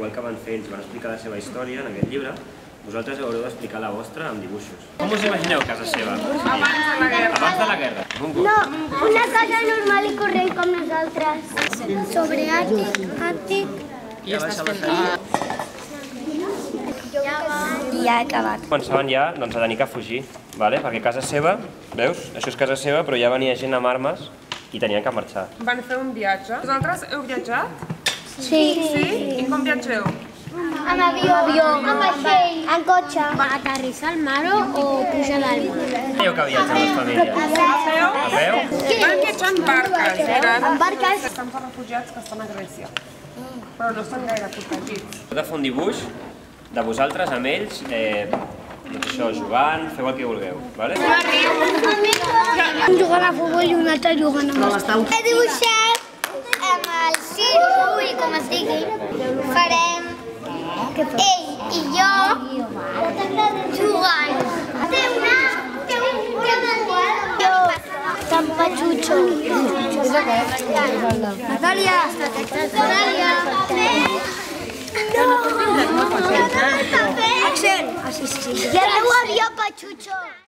igual que van fer ells, van explicar la seva història en aquest llibre, vosaltres haureu d'explicar la vostra amb dibuixos. Com us imagineu casa seva? Abans de la guerra. Abans de la guerra. No, una casa normal i corrent com nosaltres. Sobre àtic. I estàs fent I ja he acabat. Començaven ja a tenir que fugir, perquè casa seva, veus? Això és casa seva, però ja venia gent amb armes i tenien que marxar. Van fer un viatge. Vosaltres heu viatjat? Sí. Sí? I com viatgeu? Amb avió, amb vaixell, en cotxe. Va aterrissar al mar o pujar a l'aigua? Dèieu que viatgen les famílies? A peu? A peu? Van viatjar en barques. En barques. Estan per refugiats que estan a Grècia. Però no estan gaire protegits. Heu de fer un dibuix de vosaltres amb ells, això, jugant, feu el que vulgueu, vale? Un jugant a futbol i un altre jugant a bastó. He dibuixat amb el circo i com es digui. Farem ell i jo jugant. Tan patxutxo. Natàlia! Natàlia! No! Axel! Sí. I el meu avió patxutxo.